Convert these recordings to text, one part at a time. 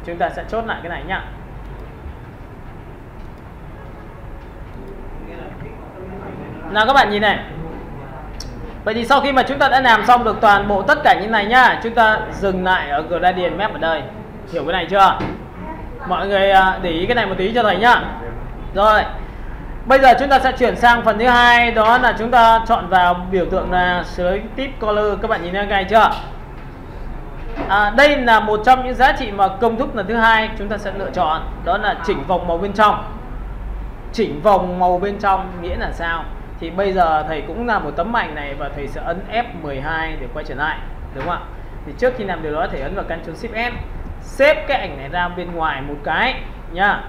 Chúng ta sẽ chốt lại cái này nhá. Nào các bạn nhìn này. Vậy thì sau khi mà chúng ta đã làm xong được toàn bộ tất cả những này nhá, chúng ta dừng lại ở gradient map ở đây. Hiểu cái này chưa? Mọi người để ý cái này một tí cho thầy nhá. Rồi. Bây giờ chúng ta sẽ chuyển sang phần thứ hai, đó là chúng ta chọn vào biểu tượng là selective color. Các bạn nhìn thấy ngay chưa? Đây là một trong những giá trị mà công thức lần thứ hai chúng ta sẽ lựa chọn, đó là chỉnh vòng màu bên trong. Chỉnh vòng màu bên trong nghĩa là sao? Thì bây giờ thầy cũng làm một tấm ảnh này và thầy sẽ ấn F12 để quay trở lại, đúng không ạ? Thì trước khi làm điều đó thầy ấn vào Ctrl Shift S, xếp cái ảnh này ra bên ngoài một cái nhá.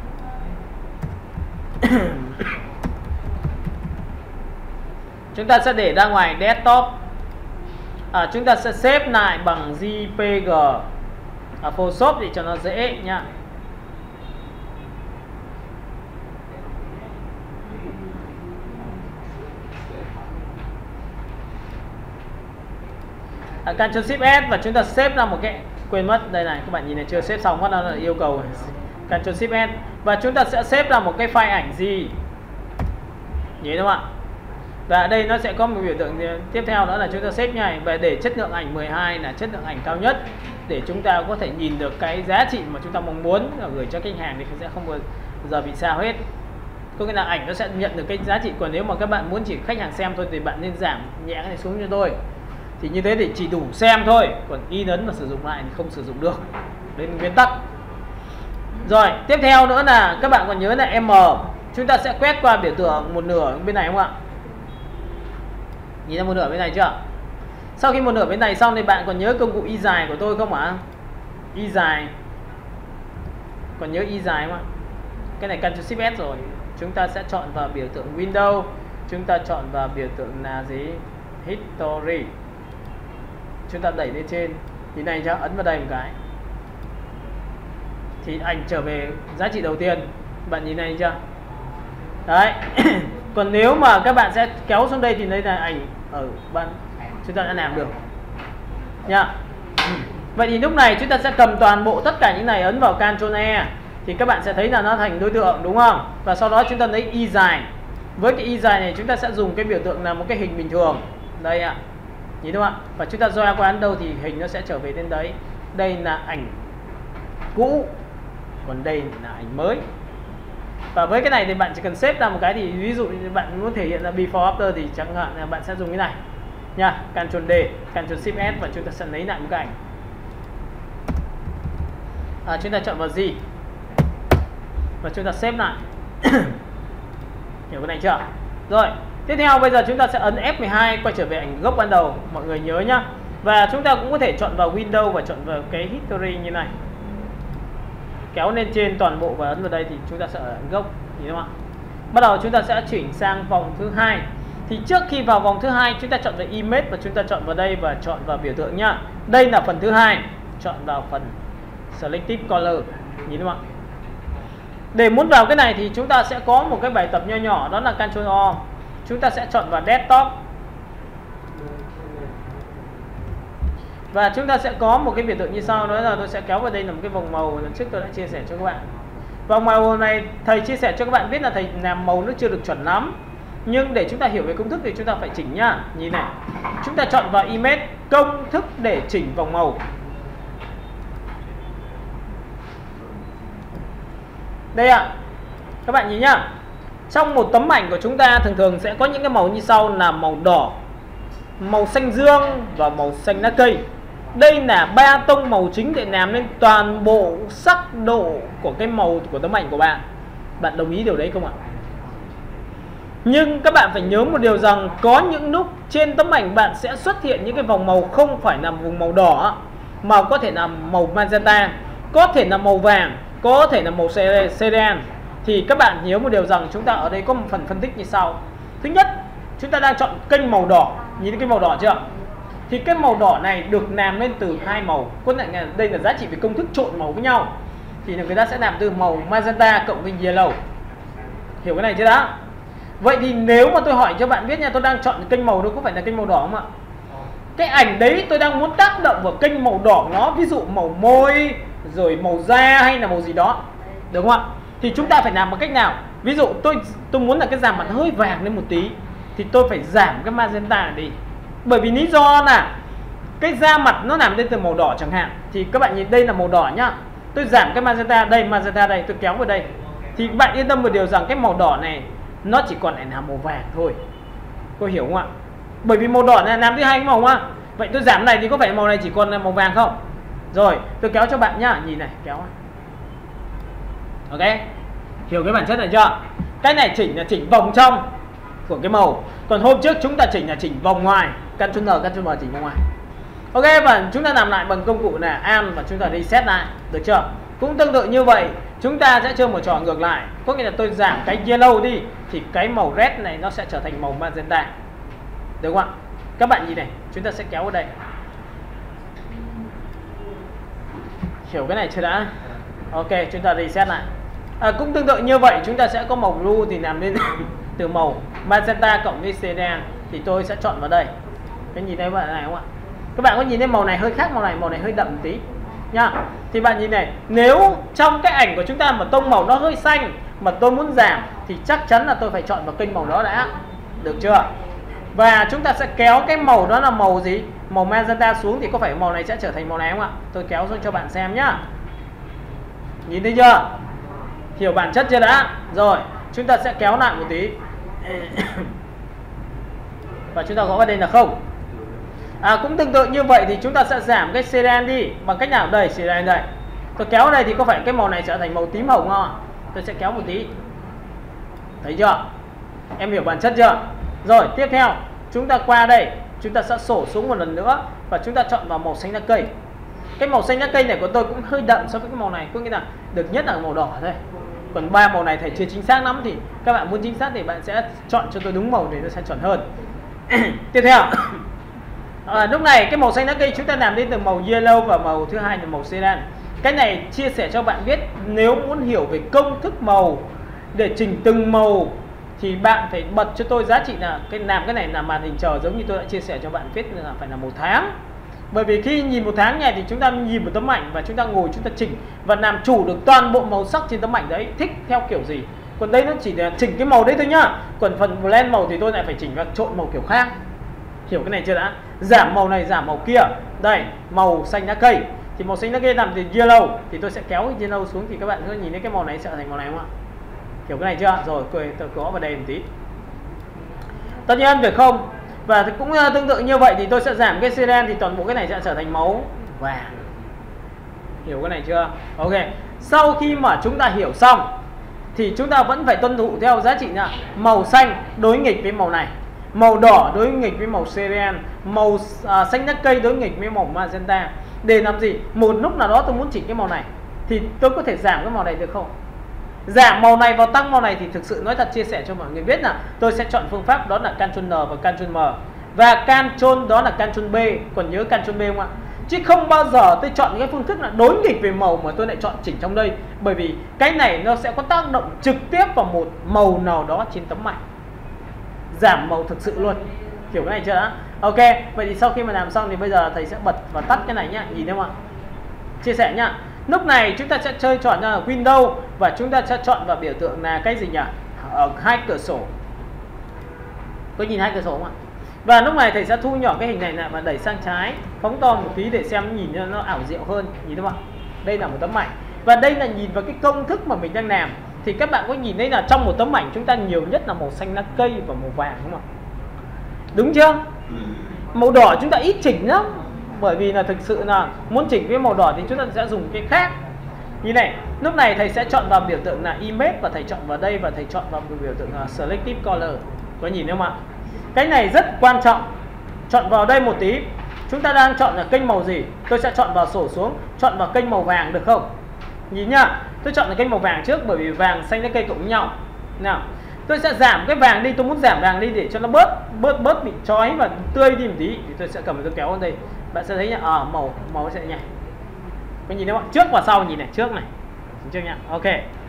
Chúng ta sẽ để ra ngoài desktop. Chúng ta sẽ xếp lại bằng JPG Photoshop để cho nó dễ nhá. Ctrl Shift S và chúng ta xếp ra một cái, quên mất đây này, các bạn nhìn này chưa xếp xong, mất nó là yêu cầu Ctrl Shift S và chúng ta sẽ xếp ra một cái file ảnh gì, nhớ đúng không ạ? Và đây nó sẽ có một biểu tượng tiếp theo, đó là chúng ta xếp như này, và để chất lượng ảnh 12 là chất lượng ảnh cao nhất để chúng ta có thể nhìn được cái giá trị mà chúng ta mong muốn gửi cho khách hàng thì sẽ không bao giờ bị sao hết. Có nghĩa là ảnh nó sẽ nhận được cái giá trị, còn nếu mà các bạn muốn chỉ khách hàng xem thôi thì bạn nên giảm nhẹ cái này xuống cho tôi. Thì như thế thì chỉ đủ xem thôi, còn in ấn và sử dụng lại thì không sử dụng được. Đây là nguyên tắc. Rồi, tiếp theo nữa là các bạn còn nhớ là M. Chúng ta sẽ quét qua biểu tượng một nửa bên này không ạ? Nhìn ra một nửa bên này chưa? Sau khi một nửa bên này xong thì bạn còn nhớ công cụ y dài của tôi không ạ? Y dài. Còn nhớ y dài không ạ? Cái này Ctrl Shift S rồi. Chúng ta sẽ chọn vào biểu tượng Window. Chúng ta chọn vào biểu tượng là gì? History. Chúng ta đẩy lên trên. Thì này cho ấn vào đây một cái. Thì ảnh trở về giá trị đầu tiên. Bạn nhìn này chưa? Đấy. Còn nếu mà các bạn sẽ kéo xuống đây thì đây là ảnh ở bạn chúng ta đã làm được nha. Vậy thì lúc này chúng ta sẽ cầm toàn bộ tất cả những này, ấn vào Ctrl E thì các bạn sẽ thấy là nó thành đối tượng, đúng không? Và sau đó chúng ta lấy y dài. Với cái y dài này chúng ta sẽ dùng cái biểu tượng là một cái hình bình thường đây ạ, nhìn đúng không ạ? Và chúng ta doa qua ấn đâu thì hình nó sẽ trở về đến đấy. Đây là ảnh cũ, còn đây là ảnh mới. Và với cái này thì bạn chỉ cần xếp ra một cái, thì ví dụ như bạn muốn thể hiện là before after thì chẳng hạn là bạn sẽ dùng cái này nha, Ctrl D, Ctrl Shift S và chúng ta sẽ lấy lại một cái ảnh. Chúng ta chọn vào gì và chúng ta xếp lại. Hiểu cái này chưa? Rồi, tiếp theo bây giờ chúng ta sẽ ấn F12 quay trở về ảnh gốc ban đầu, mọi người nhớ nhá. Và chúng ta cũng có thể chọn vào Window và chọn vào cái History như này, kéo lên trên toàn bộ và ấn vào đây thì chúng ta sẽ ở ảnh gốc, nhìn không ạ? Bắt đầu chúng ta sẽ chuyển sang vòng thứ hai. Thì trước khi vào vòng thứ hai chúng ta chọn vào Image và chúng ta chọn vào đây và chọn vào biểu tượng nhá. Đây là phần thứ hai, chọn vào phần Selective Color, nhìn không ạ? Để muốn vào cái này thì chúng ta sẽ có một cái bài tập nho nhỏ, đó là Ctrl O. Chúng ta sẽ chọn vào Desktop. Và chúng ta sẽ có một cái biểu tượng như sau, đó là tôi sẽ kéo vào đây là một cái vòng màu lần trước tôi đã chia sẻ cho các bạn. Vòng màu này thầy chia sẻ cho các bạn biết là thầy làm màu nó chưa được chuẩn lắm, nhưng để chúng ta hiểu về công thức thì chúng ta phải chỉnh nhá. Nhìn này, chúng ta chọn vào Image, công thức để chỉnh vòng màu. Đây ạ, các bạn nhìn nhá. Trong một tấm ảnh của chúng ta thường thường sẽ có những cái màu như sau là màu đỏ, màu xanh dương và màu xanh lá cây. Đây là ba tông màu chính để làm nên toàn bộ sắc độ của cái màu của tấm ảnh của bạn. Bạn đồng ý điều đấy không ạ? Nhưng các bạn phải nhớ một điều rằng có những lúc trên tấm ảnh bạn sẽ xuất hiện những cái vòng màu không phải là vùng màu đỏ, mà có thể là màu magenta, có thể là màu vàng, có thể là màu cyan. Thì các bạn nhớ một điều rằng chúng ta ở đây có một phần phân tích như sau. Thứ nhất, chúng ta đang chọn kênh màu đỏ. Nhìn cái màu đỏ chưa? Thì cái màu đỏ này được làm lên từ hai màu. Có thể là đây là giá trị về công thức trộn màu với nhau. Thì người ta sẽ làm từ màu magenta cộng với yellow. Hiểu cái này chưa đã? Vậy thì nếu mà tôi hỏi cho bạn biết nha, tôi đang chọn kênh màu đó có phải là kênh màu đỏ không ạ? Cái ảnh đấy tôi đang muốn tác động vào kênh màu đỏ nó, ví dụ màu môi, rồi màu da hay là màu gì đó, đúng không ạ? Thì chúng ta phải làm bằng cách nào? Ví dụ tôi muốn là cái da mặt hơi vàng lên một tí thì tôi phải giảm cái magenta đi. Bởi vì lý do là cái da mặt nó làm lên từ màu đỏ chẳng hạn, thì các bạn nhìn đây là màu đỏ nhá, tôi giảm cái magenta đây, tôi kéo vào đây, thì bạn yên tâm một điều rằng cái màu đỏ này nó chỉ còn lại là màu vàng thôi. Cô hiểu không ạ? Bởi vì màu đỏ này làm thứ hai cái màu á. Vậy tôi giảm này thì có phải màu này chỉ còn là màu vàng không? Rồi tôi kéo cho bạn nhá, nhìn này, kéo. Ok, hiểu cái bản chất này chưa? Cái này chỉnh là chỉnh vòng trong của cái màu, còn hôm trước chúng ta chỉnh là chỉnh vòng ngoài, Ctrl N, Ctrl M chỉnh vòng ngoài. Ok, và chúng ta làm lại bằng công cụ là Alt và chúng ta reset lại, được chưa? Cũng tương tự như vậy, chúng ta sẽ chơi một trò ngược lại, có nghĩa là tôi giảm cái yellow đi thì cái màu red này nó sẽ trở thành màu magenta, được không ạ? Các bạn nhìn này, chúng ta sẽ kéo vào đây. Hiểu cái này chưa đã? Ok, chúng ta reset lại. Cũng tương tự như vậy, chúng ta sẽ có màu blue thì làm nên từ màu magenta cộng với cyan, thì tôi sẽ chọn vào đây. Cái nhìn thấy bạn này không ạ? Các bạn có nhìn thấy màu này hơi khác màu này hơi đậm tí nhá. Thì bạn nhìn này, nếu trong cái ảnh của chúng ta mà tông màu nó hơi xanh mà tôi muốn giảm thì chắc chắn là tôi phải chọn vào kênh màu đó đã, được chưa? Và chúng ta sẽ kéo cái màu đó là màu gì? Màu magenta xuống thì có phải màu này sẽ trở thành màu này không ạ? Tôi kéo xuống cho bạn xem nhá. Nhìn thấy chưa? Hiểu bản chất chưa đã? Rồi, chúng ta sẽ kéo lại một tí. Và chúng ta gõ vào đây là 0. Cũng tương tự như vậy thì chúng ta sẽ giảm cái cyan đi bằng cách nào? Đây, cyan đây. Tôi kéo ở đây thì có phải cái màu này trở thành màu tím hồng không? Tôi sẽ kéo một tí. Thấy chưa? Em hiểu bản chất chưa? Rồi, tiếp theo chúng ta qua đây, chúng ta sẽ sổ xuống một lần nữa và chúng ta chọn vào màu xanh lá cây. Cái màu xanh lá cây này của tôi cũng hơi đậm so với cái màu này, có nghĩa là được nhất là màu đỏ thôi. Còn ba màu này thầy chưa chính xác lắm, thì các bạn muốn chính xác thì bạn sẽ chọn cho tôi đúng màu để nó sẽ chuẩn hơn. Tiếp theo, lúc này cái màu xanh lá cây chúng ta làm đến từ màu yellow và màu thứ hai là màu cyan. Cái này chia sẻ cho bạn biết, nếu muốn hiểu về công thức màu để chỉnh từng màu thì bạn phải bật cho tôi giá trị là làm cái này là màn hình chờ, giống như tôi đã chia sẻ cho bạn biết là phải là 1 tháng. Bởi vì khi nhìn 1 tháng này thì chúng ta nhìn một tấm ảnh và chúng ta ngồi chúng ta chỉnh và làm chủ được toàn bộ màu sắc trên tấm ảnh đấy, thích theo kiểu gì. Còn đây nó chỉ là chỉnh cái màu đấy thôi nhá. Còn phần blend màu thì tôi lại phải chỉnh và trộn màu kiểu khác. Hiểu cái này chưa đã? Giảm màu này, giảm màu kia. Đây, màu xanh lá cây. Thì màu xanh lá cây làm từ yellow thì tôi sẽ kéo cái yellow xuống thì các bạn có nhìn thấy cái màu này sẽ thành màu này không ạ? Hiểu cái này chưa? Rồi, tôi gõ vào đây một tí. Tất nhiên việc không. Và cũng tương tự như vậy thì tôi sẽ giảm cái cyan thì toàn bộ cái này sẽ trở thành màu vàng. Hiểu cái này chưa? Ok. Sau khi mà chúng ta hiểu xong thì chúng ta vẫn phải tuân thủ theo giá trị là màu xanh đối nghịch với màu này, màu đỏ đối nghịch với màu cyan, màu xanh lá cây đối nghịch với màu magenta. Để làm gì? Một lúc nào đó tôi muốn chỉnh cái màu này thì tôi có thể giảm cái màu này được không? Giảm màu này vào tăng màu này thì thực sự nói thật chia sẻ cho mọi người biết là tôi sẽ chọn phương pháp đó là Ctrl N và Ctrl M. Và Ctrl đó là Ctrl B, còn nhớ Ctrl B không ạ? Chứ không bao giờ tôi chọn cái phương thức là đối nghịch về màu mà tôi lại chọn chỉnh trong đây. Bởi vì cái này nó sẽ có tác động trực tiếp vào một màu nào đó trên tấm ảnh. Giảm màu thực sự luôn. Hiểu cái này chưa đã? Ok, vậy thì sau khi mà làm xong thì bây giờ thầy sẽ bật và tắt cái này nhá. Nhìn thấy không ạ? Chia sẻ nhá. Lúc này chúng ta sẽ chơi chọn là Windows và chúng ta sẽ chọn vào biểu tượng là cái gì nhỉ? Ở hai cửa sổ. Có nhìn hai cửa sổ không ạ? Và lúc này thầy sẽ thu nhỏ cái hình này lại và đẩy sang trái, phóng to một tí để xem nhìn cho nó ảo diệu hơn. Nhìn thấy không ạ? Đây là một tấm ảnh. Và đây là nhìn vào cái công thức mà mình đang làm. Thì các bạn có nhìn thấy là trong một tấm ảnh chúng ta nhiều nhất là màu xanh lá cây và màu vàng không ạ? Đúng chưa? Màu đỏ chúng ta ít chỉnh lắm. Bởi vì là thực sự là muốn chỉnh cái màu đỏ thì chúng ta sẽ dùng cái khác. Như này, lúc này thầy sẽ chọn vào biểu tượng là Image và thầy chọn vào đây và thầy chọn vào biểu tượng là Selective Color. Có nhìn thấy không ạ? Cái này rất quan trọng. Chọn vào đây một tí. Chúng ta đang chọn là kênh màu gì? Tôi sẽ chọn vào sổ xuống, chọn vào kênh màu vàng được không? Nhìn nhá, tôi chọn là kênh màu vàng trước bởi vì vàng xanh lá cây cộng với nhau. Nào, tôi sẽ giảm cái vàng đi, tôi muốn giảm vàng đi để cho nó bớt bị chói và tươi đi một tí thì tôi sẽ cầm tôi kéo vào đây. Bạn sẽ thấy nhá, màu sẽ nhảy. Có nhìn thấy không ạ? Trước và sau, nhìn này, trước này. Trước nhá. Ok.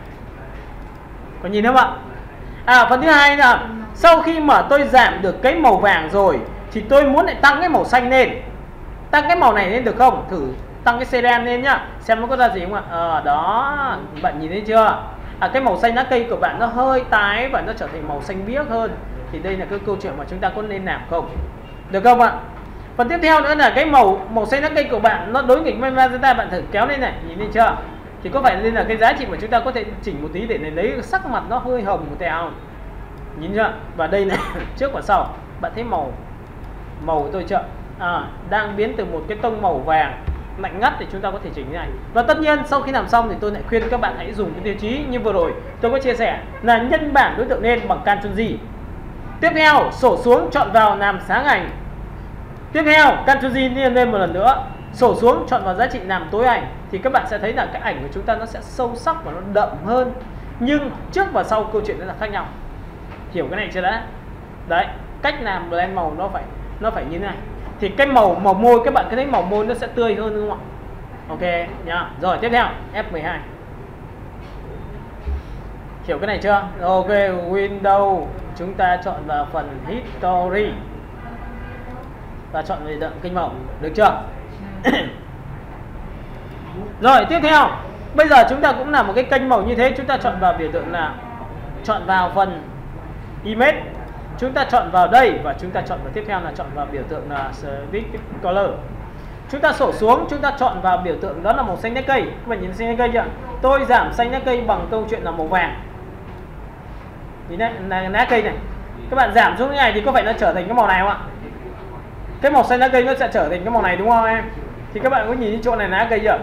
Có nhìn thấy không ạ? Phần thứ hai là sau khi mà tôi giảm được cái màu vàng rồi thì tôi muốn lại tăng cái màu xanh lên. Tăng cái màu này lên được không? Thử tăng cái seren lên nhá, xem nó có ra gì không ạ. Đó, bạn nhìn thấy chưa? Cái màu xanh lá cây của bạn nó hơi tái và nó trở thành màu xanh biếc hơn. Thì đây là cái câu chuyện mà chúng ta có nên làm không? Được không ạ? Phần tiếp theo nữa là cái màu xanh lá cây của bạn nó đối nghịch với magenta, bạn thử kéo lên này, nhìn thấy chưa? Thì có phải nên là cái giá trị mà chúng ta có thể chỉnh một tí để lấy sắc mặt nó hơi hồng một tẹo, nhìn chưa? Và đây này, trước và sau, bạn thấy màu của tôi chưa? Đang biến từ một cái tông màu vàng lạnh ngắt thì chúng ta có thể chỉnh như này. Và tất nhiên sau khi làm xong thì tôi lại khuyên các bạn hãy dùng cái tiêu chí như vừa rồi tôi có chia sẻ là nhân bản đối tượng lên bằng Ctrl G. Tiếp theo sổ xuống chọn vào làm sáng ảnh. Tiếp theo Ctrl G lên một lần nữa, sổ xuống chọn vào giá trị làm tối ảnh. Thì các bạn sẽ thấy là cái ảnh của chúng ta nó sẽ sâu sắc và nó đậm hơn. Nhưng trước và sau câu chuyện nó là khác nhau. Hiểu cái này chưa đã? Đấy, cách làm blend màu nó phải như thế này. Thì cái màu môi các bạn thấy màu môi nó sẽ tươi hơn đúng không ạ? Ok nhá. Rồi tiếp theo F12. Hiểu cái này chưa? Ok, Windows chúng ta chọn vào phần History và chọn về đậm kênh màu, được chưa? Rồi tiếp theo, bây giờ chúng ta cũng làm một cái kênh màu như thế, chúng ta chọn vào biểu tượng là chọn vào phần Image, chúng ta chọn vào đây và chúng ta chọn vào tiếp theo là chọn vào biểu tượng là Selective Color. Chúng ta sổ xuống, chúng ta chọn vào biểu tượng đó là màu xanh lá cây. Các bạn nhìn xanh lá cây chưa? Tôi giảm xanh lá cây bằng câu chuyện là màu vàng. Nhìn đây là lá cây này. Các bạn giảm xuống như này thì có phải nó trở thành cái màu này không ạ? Cái màu xanh lá cây nó sẽ trở thành cái màu này đúng không em? Thì các bạn có nhìn thấy chỗ này lá cây chưa?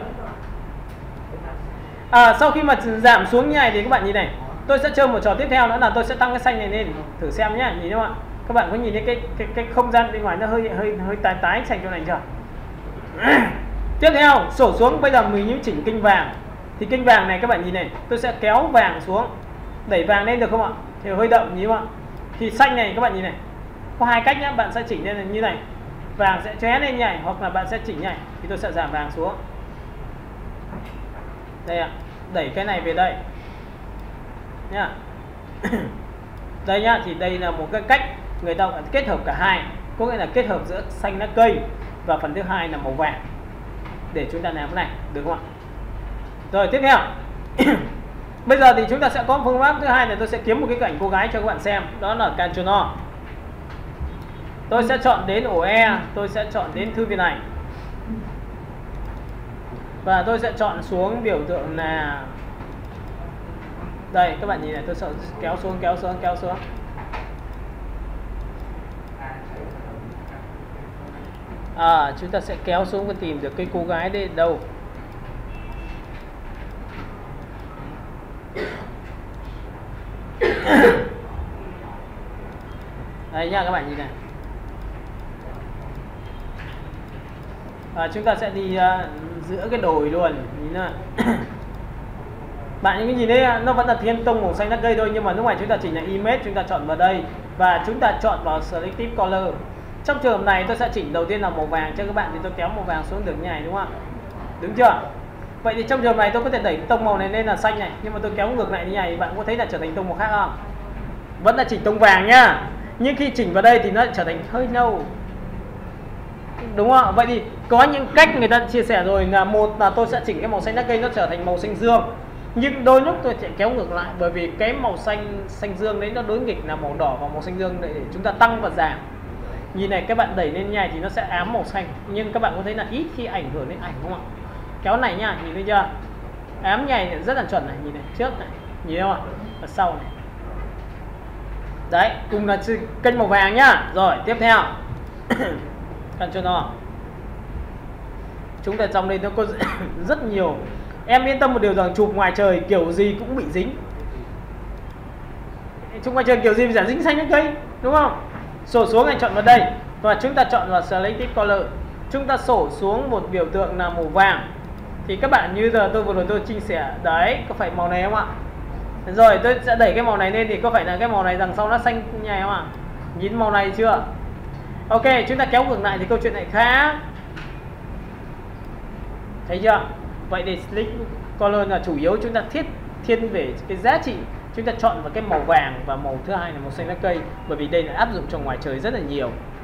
Sau khi mà giảm xuống như này thì các bạn nhìn này, tôi sẽ chơi một trò tiếp theo nữa là tôi sẽ tăng cái xanh này lên thử xem nhé, nhìn không ạ? Các bạn có nhìn thấy cái không gian bên ngoài nó hơi tái xanh chỗ này chưa? Tiếp theo sổ xuống, bây giờ mình chỉnh kênh vàng. Thì kênh vàng này các bạn nhìn này, tôi sẽ kéo vàng xuống, đẩy vàng lên được không ạ? Thì hơi đậm nhỉ không ạ? Thì xanh này các bạn nhìn này, có hai cách nhé, bạn sẽ chỉnh lên như này, vàng sẽ chóe lên như này, hoặc là bạn sẽ chỉnh như này. Thì tôi sẽ giảm vàng xuống đây ạ, đẩy cái này về đây nhá. Đây nhá, thì đây là một cái cách người ta kết hợp cả hai, có nghĩa là kết hợp giữa xanh lá cây và phần thứ hai là màu vàng để chúng ta làm cái này, được không ạ? Rồi tiếp theo bây giờ thì chúng ta sẽ có phương pháp thứ hai là tôi sẽ kiếm một cái cảnh cô gái cho các bạn xem, đó là Ctrl O. Tôi sẽ chọn đến ổ E, tôi sẽ chọn đến thư viện ảnh và tôi sẽ chọn xuống biểu tượng là đây, các bạn nhìn này, tôi sẽ kéo xuống. Chúng ta sẽ kéo xuống và tìm được cái cô gái đây đâu. Đây nha, các bạn nhìn này. Chúng ta sẽ đi giữa cái đồi luôn, nhìn nào. Bạn nhìn thấy nó vẫn là thiên tông màu xanh lá cây thôi, nhưng mà lúc này chúng ta chỉnh là Image, chúng ta chọn vào đây và chúng ta chọn vào Selective Color. Trong trường hợp này tôi sẽ chỉnh đầu tiên là màu vàng cho các bạn, thì tôi kéo màu vàng xuống được như này đúng không ạ? Đúng chưa? Vậy thì trong trường hợp này tôi có thể đẩy tông màu này lên là xanh này, nhưng mà tôi kéo ngược lại như này, bạn có thấy là trở thành tông màu khác không? Vẫn là chỉnh tông vàng nhá, nhưng khi chỉnh vào đây thì nó trở thành hơi nâu, đúng không? Vậy thì có những cách người ta chia sẻ rồi, là một là tôi sẽ chỉnh cái màu xanh lá cây nó trở thành màu xanh dương, nhưng đôi lúc tôi sẽ kéo ngược lại, bởi vì cái màu xanh dương đấy nó đối nghịch là màu đỏ và màu xanh dương để chúng ta tăng và giảm. Nhìn này, các bạn đẩy lên như này thì nó sẽ ám màu xanh, nhưng các bạn có thấy là ít khi ảnh hưởng đến ảnh không ạ? Kéo này nha, nhìn thấy chưa? Ám này rất là chuẩn này, nhìn này, trước này, nhìn không ạ? Và sau này. Đấy, cùng là kênh màu vàng nhá. Rồi, tiếp theo Ctrl O. Chúng ta trong đây nó có rất nhiều. Em yên tâm một điều rằng chụp ngoài trời kiểu gì cũng bị dính. Chụp ngoài trời kiểu gì phải dính xanh lá cây, đúng không? Sổ xuống anh chọn vào đây và chúng ta chọn vào Selective Color. Chúng ta sổ xuống một biểu tượng là màu vàng. Thì các bạn như giờ tôi vừa rồi tôi chia sẻ, đấy, có phải màu này không ạ? Rồi tôi sẽ đẩy cái màu này lên thì có phải là cái màu này đằng sau nó xanh như này không ạ? Nhìn màu này chưa? Ok, chúng ta kéo ngược lại thì câu chuyện này khác. Thấy chưa? Vậy thì Selective Color là chủ yếu chúng ta thiên về cái giá trị. Chúng ta chọn vào cái màu vàng và màu thứ hai là màu xanh lá cây, bởi vì đây là áp dụng cho ngoài trời rất là nhiều.